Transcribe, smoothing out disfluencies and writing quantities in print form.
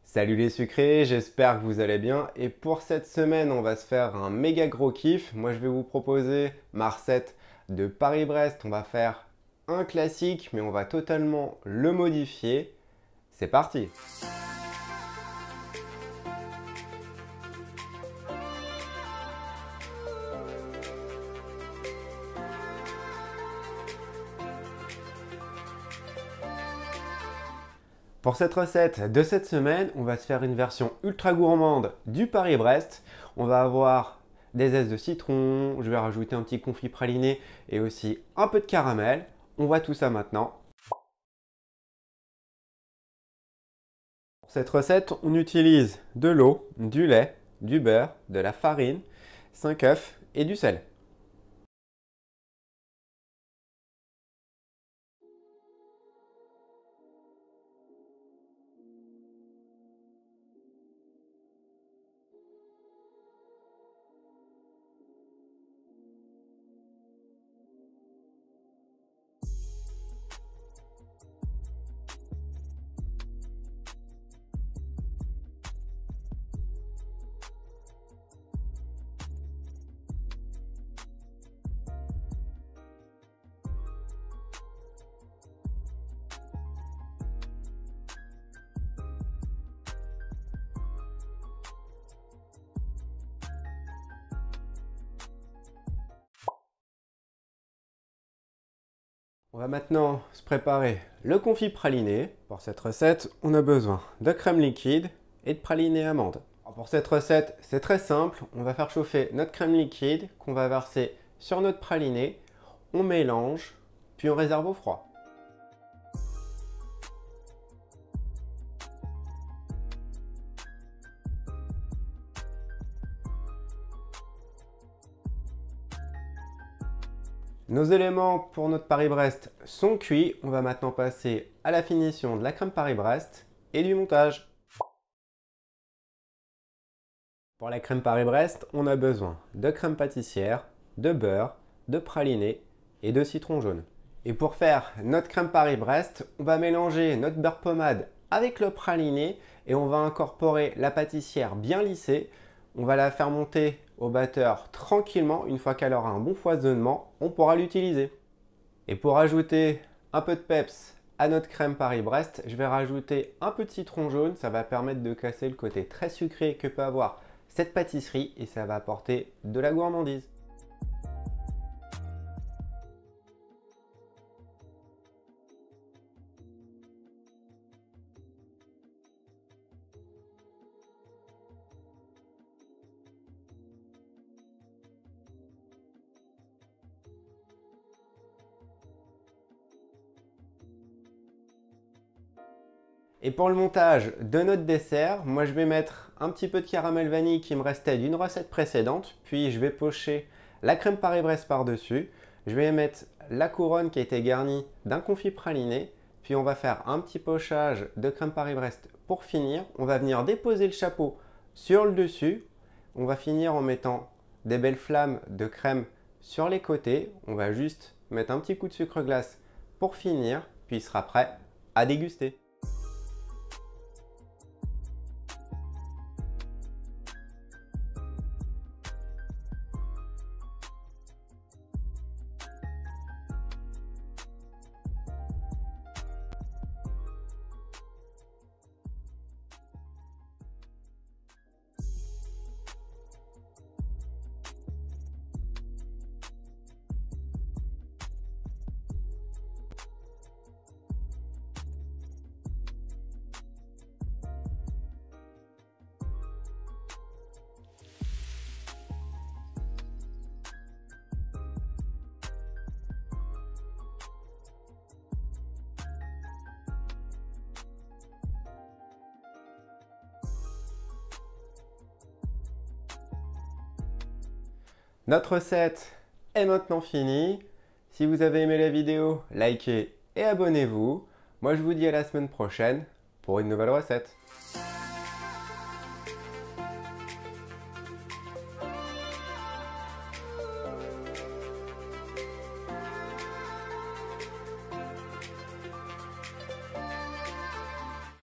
Salut les sucrés, j'espère que vous allez bien. Et pour cette semaine, on va se faire un méga gros kiff. Moi, je vais vous proposer ma recette de Paris-Brest. On va faire un classique, mais on va totalement le modifier. C'est parti! Pour cette recette de cette semaine, on va se faire une version ultra gourmande du Paris-Brest. On va avoir des zestes de citron, je vais rajouter un petit confit praliné et aussi un peu de caramel. On voit tout ça maintenant. Pour cette recette, on utilise de l'eau, du lait, du beurre, de la farine, 5 œufs et du sel. On va maintenant se préparer le confit praliné. Pour cette recette, on a besoin de crème liquide et de praliné amande. Alors pour cette recette, c'est très simple. On va faire chauffer notre crème liquide qu'on va verser sur notre praliné. On mélange, puis on réserve au froid. Nos éléments pour notre Paris-Brest sont cuits. On va maintenant passer à la finition de la crème Paris-Brest et du montage. Pour la crème Paris-Brest, on a besoin de crème pâtissière, de beurre, de praliné et de citron jaune. Et pour faire notre crème Paris-Brest, on va mélanger notre beurre pommade avec le praliné et on va incorporer la pâtissière bien lissée. On va la faire monter au batteur tranquillement. Une fois qu'elle aura un bon foisonnement, on pourra l'utiliser. Et pour ajouter un peu de peps à notre crème Paris-Brest, je vais rajouter un peu de citron jaune. Ça va permettre de casser le côté très sucré que peut avoir cette pâtisserie et ça va apporter de la gourmandise. Et pour le montage de notre dessert, moi je vais mettre un petit peu de caramel vanille qui me restait d'une recette précédente, puis je vais pocher la crème Paris-Brest par-dessus. Je vais mettre la couronne qui a été garnie d'un confit praliné, puis on va faire un petit pochage de crème Paris-Brest pour finir. On va venir déposer le chapeau sur le dessus. On va finir en mettant des belles flammes de crème sur les côtés. On va juste mettre un petit coup de sucre glace pour finir, puis il sera prêt à déguster. Notre recette est maintenant finie. Si vous avez aimé la vidéo, likez et abonnez-vous. Moi, je vous dis à la semaine prochaine pour une nouvelle recette.